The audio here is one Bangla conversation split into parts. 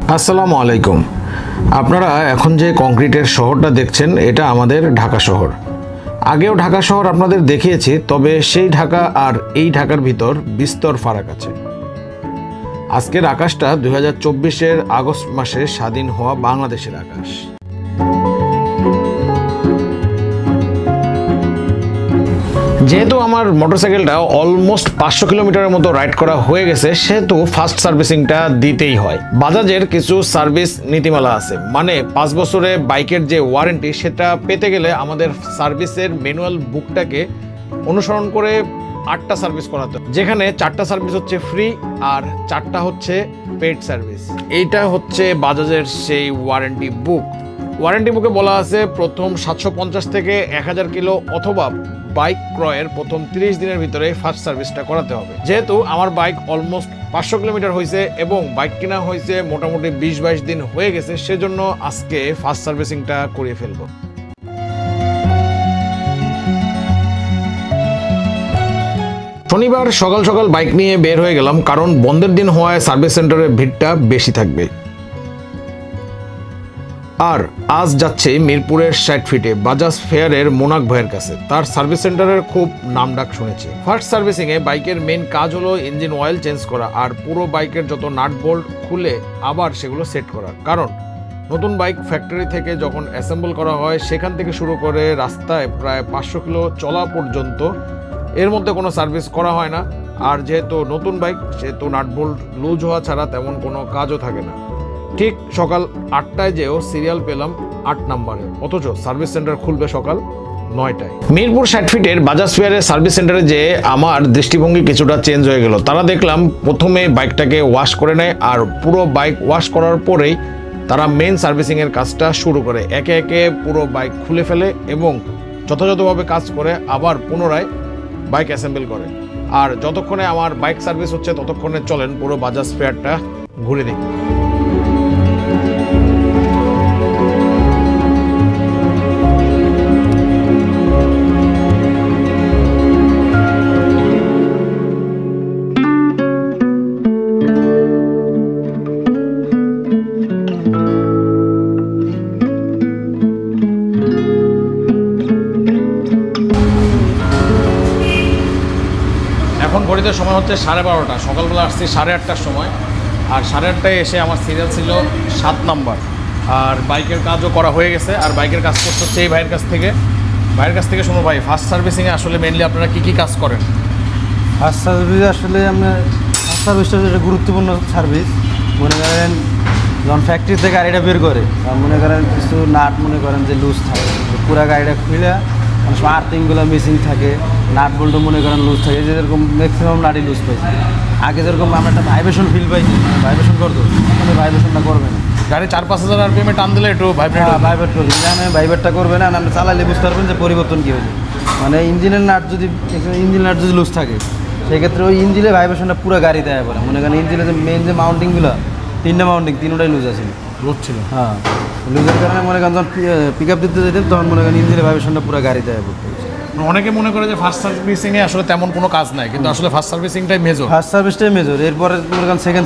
আসসালামু আলাইকুম। আপনারা এখন যে কংক্রিটের শহরটা দেখছেন এটা আমাদের ঢাকা শহর। আগেও ঢাকা শহর আপনাদের দেখিয়েছি, তবে সেই ঢাকা আর এই ঢাকার ভিতর বিস্তর ফারাক আছে। আজকের আকাশটা 2024-এর আগস্ট মাসে স্বাধীন হওয়া বাংলাদেশের আকাশ। যেহেতু আমার মোটরসাইকেলটা অলমোস্ট 500 কিলোমিটারের মতো রাইড করা হয়ে গেছে, সেহেতু ফার্স্ট সার্ভিসিংটা দিতেই হয়। বাজাজের কিছু সার্ভিস নীতিমালা আছে, মানে 5 বছরে বাইকের যে ওয়ারেন্টি সেটা পেতে গেলে আমাদের সার্ভিসের ম্যানুয়াল বুকটাকে অনুসরণ করে 8টা সার্ভিস করাতে হবে, যেখানে 4টা সার্ভিস হচ্ছে ফ্রি আর 4টা হচ্ছে পেড সার্ভিস। এইটা হচ্ছে বাজাজের সেই ওয়ারেন্টি বুক। ওয়ারেন্টি বুকে বলা আছে প্রথম 750 থেকে 1000 কিলো অথবা বাইক ক্রয়ের প্রথম 30 দিনের ভিতরে ফার্স্ট সার্ভিসটা করাতে হবে। যেহেতু আমার বাইক অলমোস্ট 500 কিলোমিটার হয়েছে এবং বাইক কেনা হয়েছে মোটামুটি 20-22 দিন হয়ে গেছে, সেজন্য আজকে ফার্স্ট সার্ভিসিংটা করিয়ে ফেলবো। শনিবার সকাল সকাল বাইক নিয়ে বের হয়ে গেলাম, কারণ বন্ধের দিন হওয়ায় সার্ভিস সেন্টারের ভিড়টা বেশি থাকবে। আর আজ যাচ্ছে মিরপুরের 60 ফিটে বাজাজ ফেয়ারের মোনাক ভাইয়ের কাছে। তার সার্ভিস সেন্টারের খুব নামডাক শুনেছি। ফার্স্ট সার্ভিসিংয়ে বাইকের মেন কাজ হলো ইঞ্জিন অয়েল চেঞ্জ করা আর পুরো বাইকের যত নাট বোল্ট খুলে আবার সেগুলো সেট করা। কারণ নতুন বাইক ফ্যাক্টরি থেকে যখন অ্যাসেম্বল করা হয় সেখান থেকে শুরু করে রাস্তায় প্রায় 500 কিলো চলা পর্যন্ত এর মধ্যে কোনো সার্ভিস করা হয় না। আর যেহেতু নতুন বাইক, সেহেতু নাট বোল্ট লুজ হওয়া ছাড়া তেমন কোনো কাজও থাকে না। ঠিক সকাল 8টায় যেও সিরিয়াল পেলাম 8 নম্বরে, অথচ সার্ভিস সেন্টার খুলবে সকাল 9টায়। মিরপুর 60 ফিটের বাজাজ ফেয়ারের সার্ভিস সেন্টারে যে আমার দৃষ্টিভঙ্গি কিছুটা চেঞ্জ হয়ে গেল। তারা দেখলাম প্রথমে বাইকটাকে ওয়াশ করে নেয় আর পুরো বাইক ওয়াশ করার পরেই তারা মেন সার্ভিসিংয়ের কাজটা শুরু করে। একে একে পুরো বাইক খুলে ফেলে এবং যথাযথভাবে কাজ করে আবার পুনরায় বাইক অ্যাসেম্বল করে। আর যতক্ষণে আমার বাইক সার্ভিস হচ্ছে ততক্ষণে চলেন পুরো বাজাজ ফেয়ারটা ঘুরে দেখি। এখন ঘড়িতে সময় হচ্ছে 12:30। সকালবেলা আসছি 8:30টার সময়, আর 8:30টায় এসে আমার সিরিয়াল ছিল 7 নম্বর। আর বাইকের কাজও করা হয়ে গেছে, আর বাইকের কাজ করতে হচ্ছে এই ভাইয়ের কাছ থেকে শুনো ভাই, ফার্স্ট সার্ভিসিংয়ে আসলে মেনলি আপনারা কী কাজ করেন? ফার্স্ট সার্ভিস আসলে আমরা ফার্স্ট সার্ভিসটা একটা গুরুত্বপূর্ণ সার্ভিস। মনে করেন যখন ফ্যাক্টরি থেকে গাড়িটা বের করে, মনে করেন কিছু নাট মনে করেন যে লুজ থাকে, পুরো গাড়িটা খুলে অনেক সময় আর্থিংগুলো মিসিং থাকে, নাট বল্টও মনে করেন লুজ থাকে, যেরকম ম্যাক্সিমাম নাটই লুজ পাইছে। আগে যেরকম আমরা একটা ভাইব্রেশন ফিল পাইছি, ভাইব্রেশন করতো, মানে ভাইব্রেশনটা করবে না। গাড়ি 4-5 হাজার RPM টান দিলে একটু ভাইব্রেট করবে, মানে ভাইব্রেটটা করবে না। আপনি চালাইলে বুঝতে পারবেন যে পরিবর্তন কী হয়েছে। মানে ইঞ্জিন নাট যদি লুজ থাকে, সেক্ষেত্রে ওই ইঞ্জিনের ভাইব্রেশনটা পুরো গাড়ি দেয় পড়ে। মনে করেন ইঞ্জিনের যে মেন যে মাউন্টিংগুলো, 3টা মাউন্টিং, 3টাই লুজ আছে, লুজ ছিল। হ্যাঁ, লুজের কারণে মনে করেন যখন পিক আপ দিতে যেতেন তখন মনে করেন ইঞ্জিনের ভাইব্রেশনটা পুরো গাড়ি দেয় পড়তে। অনেকে মনে করে যে ফার্স্ট সার্ভিসিংয়ে আসলে তেমন কোনো কাজ নাই, কিন্তু আসলে ফার্স্ট সার্ভিসিংটাই মেজর। ফার্স্ট সার্ভিসটাই মেজর। এরপরে মনে করেন সেকেন্ড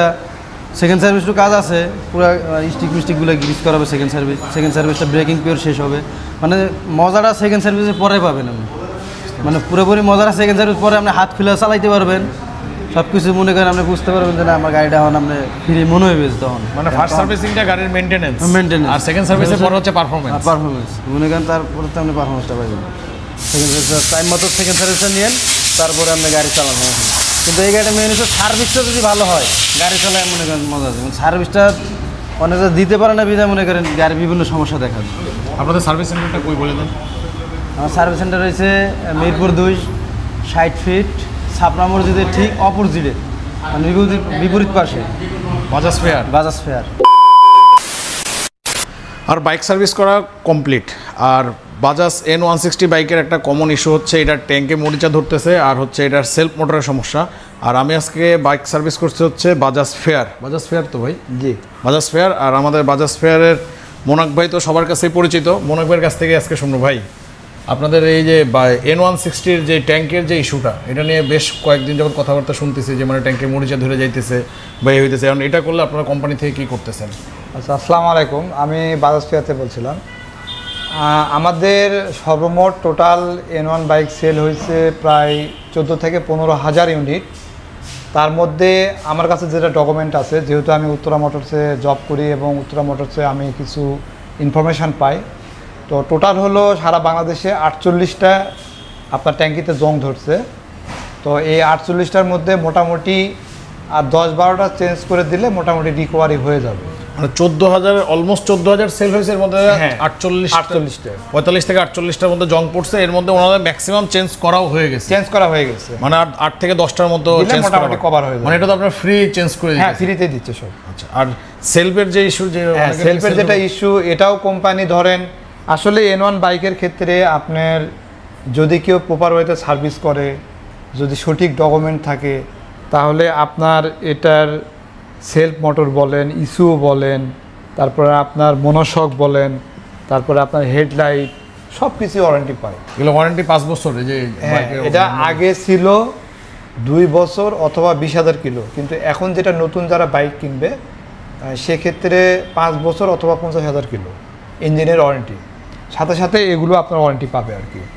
সার্ভিসটাও কাজ আছে, পুরো স্টিকগুলো গ্রিস করা হবে। সেকেন্ড সার্ভিসটা ব্রেকিং পিওর শেষ হবে। মানে মজাটা সেকেন্ড সার্ভিসের পরে পাবেন আপনি, মানে পুরোপুরি মজাটা সেকেন্ড সার্ভিস পরে আপনি হাত খুলে চালাইতে পারবেন, সব কিছু মনে করেন আপনি বুঝতে পারবেন যে না আমার গাড়িটা এখন আপনি ফ্রি মনে হইবে তখন। মানে ফার্স্ট সার্ভিসিংটা গাড়ির মেইনটেনেন্স, আর সেকেন্ড সার্ভিসের পরে হচ্ছে পারফরমেন্স। মনে করেন তারপরে তো আপনি পারফরমেন্সটা পাইবেন। সেকেন্ড সার্ভিস টাইম মতো সেকেন্ড সার্ভিসটা নিয়েন, তারপরে আপনি গাড়ি চালানো। কিন্তু এই গাড়িটা মেন হচ্ছে সার্ভিসটা যদি ভালো হয়, গাড়ি চালায় মনে করেন মজা আছে। সার্ভিসটা অনেকটা দিতে পারে না, বিধায় মনে করেন গাড়ির বিভিন্ন সমস্যা দেখা যায়। আপনাদের সার্ভিস সেন্টারটা কই বলে দেন? আমার সার্ভিস সেন্টার রয়েছে মিরপুর 2 60 ফিট ছাপড়া মসজিদের ঠিক অপোজিটে, মানে বিপরীত পাশে বাজাজ ফেয়ার। আর বাইক সার্ভিস করা কমপ্লিট। আর বাজাজ N160 বাইকের একটা কমন ইস্যু হচ্ছে এটার ট্যাঙ্কে মরিচা ধরতেছে, আর হচ্ছে এটার সেলফ মোটরের সমস্যা। আর আমি আজকে বাইক সার্ভিস করতে হচ্ছে বাজাজ ফেয়ার তো ভাই? জি, বাজাজ ফেয়ার। আর আমাদের বাজাজ ফেয়ারের মোনাক ভাই তো সবার কাছেই পরিচিত। মোনাক ভাইয়ের কাছ থেকে আজকে শুনবো ভাই আপনাদের এই যে N160-র যে ট্যাঙ্কের যে ইস্যুটা, এটা নিয়ে বেশ কয়েকদিন যখন কথাবার্তা শুনতেছি যে মানে ট্যাঙ্কের মরিচা ধরে যাইতেছে বা এই হইতেছে, এখন এটা করলে আপনারা কোম্পানি থেকে কী করতেছেন? আচ্ছা, আসসালামু আলাইকুম, আমি বাজাজ ফেয়ারতে বলছিলাম। আমাদের সর্বমোট টোটাল N1 বাইক সেল হয়েছে প্রায় 14 থেকে 15,000 ইউনিট। তার মধ্যে আমার কাছে যেটা ডকুমেন্ট আছে, যেহেতু আমি উত্তরা মোটরসে জব করি এবং উত্তরা মোটরসে আমি কিছু ইনফরমেশান পাই, তো টোটাল হলো সারা বাংলাদেশে 48টা আপনার ট্যাঙ্কিতে জং ধরছে। তো এই 48টার মধ্যে মোটামুটি আর 10-12টা চেঞ্জ করে দিলে মোটামুটি রিকভারি হয়ে যাবে। মানে 14,000, অলমোস্ট 14,000 সেল হয়েছে, এর মধ্যে 48টা 45 থেকে 48টার মধ্যে জং পড়ছে। এর মধ্যে ওনাদের ম্যাক্সিমাম চেঞ্জ করাও হয়ে গেছে, মানে 8 থেকে 10টার মতো চেঞ্জ মোটামুটি কভার হয়ে যাবে। মানে এটা তো আপনার ফ্রি চেঞ্জ করে দিচ্ছে? হ্যাঁ, ফ্রিতে দিচ্ছে সব। আচ্ছা, আর সেলফের যে ইস্যু, যে সেলফের যেটা ইস্যু, এটাও কোম্পানি ধরেন আসলে N1 বাইকের ক্ষেত্রে আপনার যদি কেউ প্রপার ওয়েতে সার্ভিস করে, যদি সঠিক ডকুমেন্ট থাকে, তাহলে আপনার এটার সেলফ মোটর বলেন, ইস্যু বলেন, তারপরে আপনার মনোশক বলেন, তারপরে আপনার হেডলাইট, সব কিছু ওয়ারেন্টি পায়। এগুলো ওয়ারেন্টি 5 বছর। যে এটা আগে ছিল 2 বছর অথবা 20,000 কিলো, কিন্তু এখন যেটা নতুন যারা বাইক কিনবে সেক্ষেত্রে 5 বছর অথবা 50,000 কিলো ইঞ্জিনের ওয়ারেন্টি, সাথে সাথে এগুলো আপনার ওয়ারেন্টি পাবে আর কি।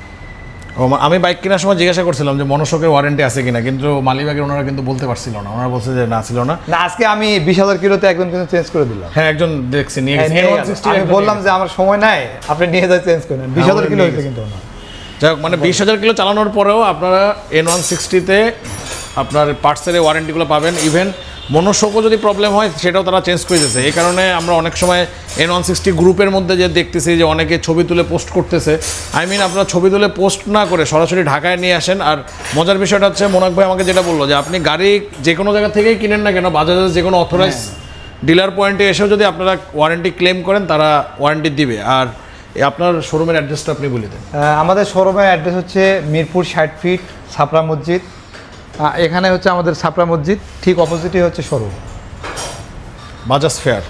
আমি বাইক কেনার সময় জিজ্ঞাসা করছিলাম যে মনোশকের ওয়ারেন্টি আছে কিনা, কিন্তু মালিবাগের ওনারা কিন্তু বলতে পারছিল না, ওনারা বলছে যে না, ছিল না। আজকে আমি 20,000 কিলোতে একজন কিন্তু চেঞ্জ করে দিলাম। হ্যাঁ, একজন দেখছি নিয়ে গেছে। আমি বললাম যে আমার সময় নাই, আপনি নিয়ে যাই চেঞ্জ করেন। 20,000 কিলো হইতে কিন্তু না। যাই হোক, মানে 20,000 কিলো চালানোর পরেও আপনারা N160-তে আপনার পার্টসের ওয়ারেন্টিগুলো পাবেন। ইভেন মনোশকও যদি প্রবলেম হয় সেটাও তারা চেঞ্জ করে দিয়েছে। এই কারণে আমরা অনেক সময় N160 গ্রুপের মধ্যে যে দেখতেছি যে অনেকে ছবি তুলে পোস্ট করতেছে, আপনারা ছবি তুলে পোস্ট না করে সরাসরি ঢাকায় নিয়ে আসেন। আর মজার বিষয়টা হচ্ছে, মোনাক ভাই আমাকে যেটা বললো যে আপনি গাড়ি যে কোনো জায়গা থেকেই কিনেন না কেন, বাজাজের যে কোনো অথরাইজ ডিলার পয়েন্টে এসেও যদি আপনারা ওয়ারেন্টি ক্লেম করেন, তারা ওয়ারেন্টি দিবে। আর আপনার শোরুমের অ্যাড্রেসটা আপনি বলে দেন। আমাদের শোরুমের অ্যাড্রেস হচ্ছে মিরপুর 60 ফিট ছাপড়া মসজিদ। এখানে হচ্ছে আমাদের ছাপড়া মসজিদ, ঠিক অপোজিটই হচ্ছে শোরুম বাজাজ ফেয়ার।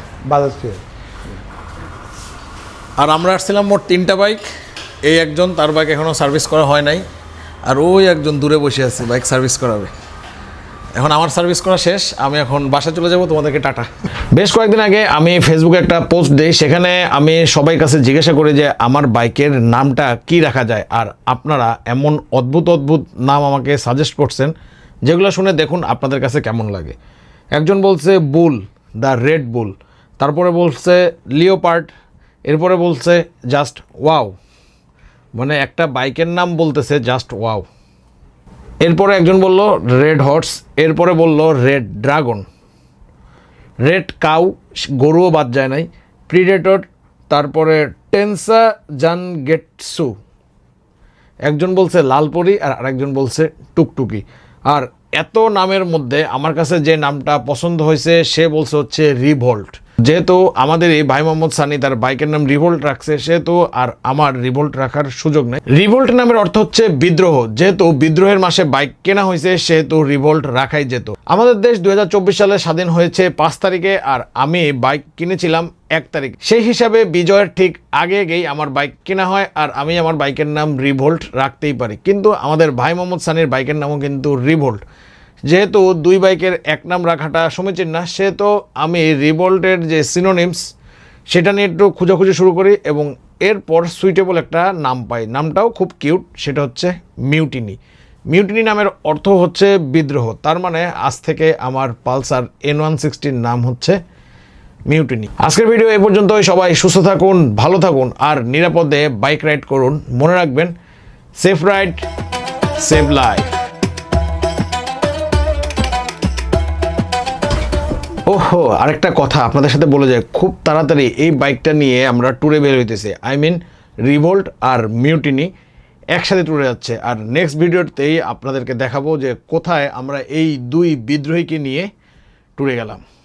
আর আমরা আসছিলাম মোট 3টা বাইক। এই একজন, তার বাইক এখনও সার্ভিস করা হয় নাই, আর ওই একজন দূরে বসে আছে, বাইক সার্ভিস করাবে। এখন আমার সার্ভিস করা শেষ, আমি এখন বাসা চলে যাব। তোমাদেরকে টাটা। বেশ কয়েকদিন আগে আমি ফেসবুকে একটা পোস্ট দিই, সেখানে আমি সবাই কাছে জিজ্ঞাসা করি যে আমার বাইকের নামটা কি রাখা যায়। আর আপনারা এমন অদ্ভুত অদ্ভুত নাম আমাকে সাজেস্ট করছেন, যেগুলো শুনে দেখুন আপনাদের কাছে কেমন লাগে। একজন বলছে বুল, দ্য রেড বুল, তারপরে বলছে লিওপার্ড, এরপরে বলছে জাস্ট ওয়াও। মানে একটা বাইকের নাম বলতেছে জাস্ট ওয়াও। এরপরে একজন বলল রেড হর্স, এরপরে বলল রেড ড্রাগন, রেড কাউ, গরুও বাদ যায় নাই, প্রিডেটর, তারপরে টেনসা জানগেটসু, একজন বলছে লালপরি, আর আরেকজন বলছে টুকটুকি। আর এত নামের মধ্যে আমার কাছে যে নামটা পছন্দ হয়েছে সে বলছে হচ্ছে রিভোল্ট। যেহেতু আমাদের এই ভাই মোহাম্মদ সানি তার বাইকের নাম রিভোল্ট রাখছে, সেহেতু আর আমার রিভোল্ট রাখার সুযোগ নেই। রিভোল্ট নামের অর্থ হচ্ছে বিদ্রোহ। যেহেতু বিদ্রোহের মাসে বাইক কেনা হয়েছে, সেহেতু রিভোল্ট রাখাই যেত। আমাদের দেশ 2024 সালে স্বাধীন হয়েছে 5 তারিখে, আর আমি বাইক কিনেছিলাম 1 তারিখ। সেই হিসাবে বিজয়ের ঠিক আগে আগেই আমার বাইক কেনা হয়, আর আমি আমার বাইকের নাম রিভোল্ট রাখতেই পারি। কিন্তু আমাদের ভাই মোহাম্মদ সানির বাইকের নামও কিন্তু রিভোল্ট। যেহেতু 2 বাইকের এক নাম রাখাটা সমীচীন না, সেহেতু আমি রিভোল্টের যে সিনোনিমস সেটা নিয়ে একটু খোঁজাখুঁজি শুরু করি, এবং এরপর সুইটেবল একটা নাম পাই। নামটাও খুব কিউট, সেটা হচ্ছে মিউটিনি। মিউটিনি নামের অর্থ হচ্ছে বিদ্রোহ। তার মানে আজ থেকে আমার পালসার N160-র নাম হচ্ছে মিউটিনি। আজকের ভিডিও এই পর্যন্তই। সবাই সুস্থ থাকুন, ভালো থাকুন, আর নিরাপদে বাইক রাইড করুন। মনে রাখবেন, সেফ রাইড, সেভ লাইফ। ওহো, আরেকটা কথা আপনাদের সাথে বলে যায়, খুব তাড়াতাড়ি এই বাইকটা নিয়ে আমরা ট্যুরে বের হইতেছি। রিভোল্ট আর মিউটিনি একসাথে ট্যুরে যাচ্ছে। আর নেক্সট ভিডিওতেই আপনাদেরকে দেখাবো যে কোথায় আমরা এই 2 বিদ্রোহীকে নিয়ে ট্যুরে গেলাম।